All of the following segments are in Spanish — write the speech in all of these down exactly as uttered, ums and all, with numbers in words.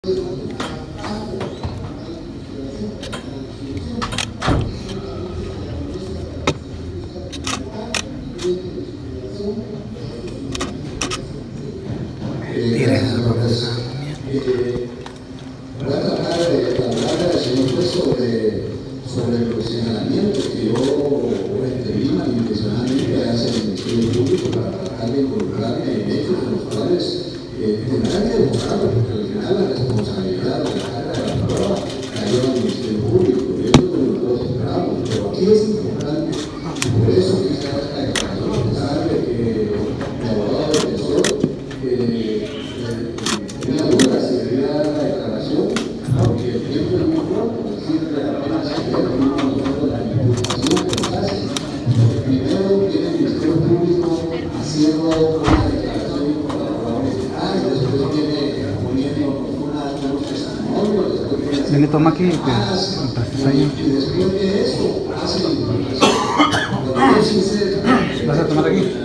Voy a tratar de hablar, señor juez, sobre, sobre el posicionamiento que yo pedí malintencionadamente hacia el Ministerio Público para tratar de involucrarme en hechos en los cuales eh, tendrán que demostrarlo, porque al final la responsabilidad de la carga de la prueba cayó al Ministerio Público, y eso es lo que nosotros esperamos. Pero aquí es importante, por eso quise hacer la declaración, a pesar de que el abogado defensor eh, tenía dudas si debía dar la declaración, porque el tiempo es muy corto, es decir, apenas ayer vimos nosotros la imputación que nos hace. Primero viene el Ministerio Público haciendo una declaración incorporativa, después viene poniendo una, unos testimonios, después viene Se le toma aquí, más, y después de eso hace la imputación. Pero yo sincero, ¿vas a tomar aquí?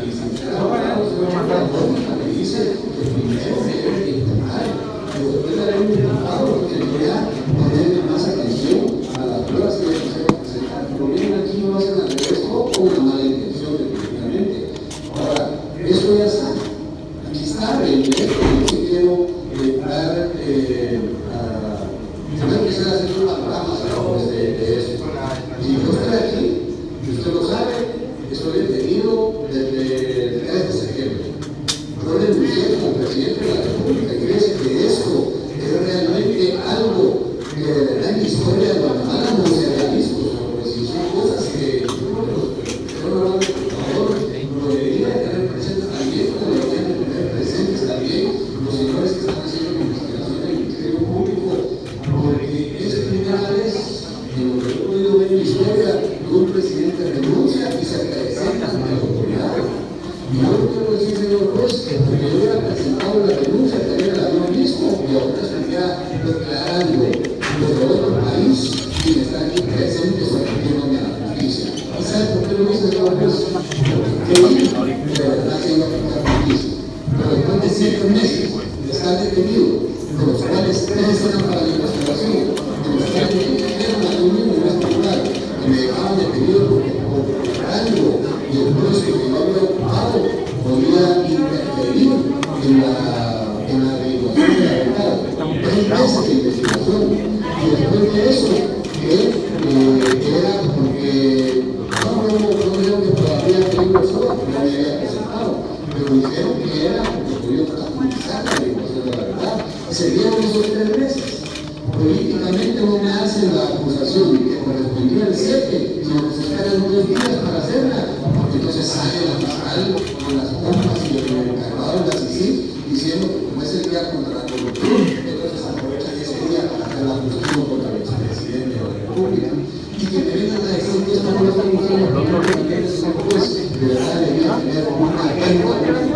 dice que primero se debe de informar, y después de haber informado, debería ponerle más atención a las pruebas que se presentan. El problema aquí no hacen al revés o una mala intención, definitivamente. Ahora, eso ya está. Aquí está el derecho, yo sí quiero eh, dar, eh, a, primero quisiera hacer un panorama de, de eso. Si yo estoy aquí, y usted lo sabe, estoy detenido desde el tres de septiembre. Yo renuncié como presidente de la República y creo que esto es realmente algo que de verdad en la historia de Guatemala no se había visto, porque si son cosas que yo no por favor, lo debería de tener presente también, como deberían de tener presentes también los señores que están haciendo la investigación del Ministerio Público, porque es la primera vez en lo que he podido ver en la historia que un presidente renuncia y se presenta ante la autoridad. Y yo no quiero decir, señor juez, que porque yo hubiera presentado la denuncia también la yo mismo y ahora estaría declarando desde otro país sin estar aquí presente sometiéndome a la justicia. ¿Y sabe por qué lo hice, señor juez? Porque de verdad se iba a aplicar justicia. Pero después de siete meses de estar detenido, de los cuales tres eran para la investigación, de los cuales me dijeron a mí mismo en este lugar que me dejaban detenido porque por algo y el puesto que yo había ocupado podía interferir en la, en la averiguación de la verdad. Tres meses de investigación y después de eso, que eh, era porque no, no, no dijeron que todavía tengo eso, porque no me había presentado, pero dijeron que era porque podía profundizar la averiguación de la verdad. Se dieron esos tres meses. Políticamente no me hacen la acusación que correspondía al siete, sino que se esperan unos días para hacerla, porque entonces sale la fiscal con las bombas y el encargado de la C I C I diciendo que como es el día contra la corrupción, entonces aprovechan ese día para hacer la acusación contra el expresidente de la República. Y que me vengan a decir que esto no lo estamos haciendo, porque de verdad debería tener una lengua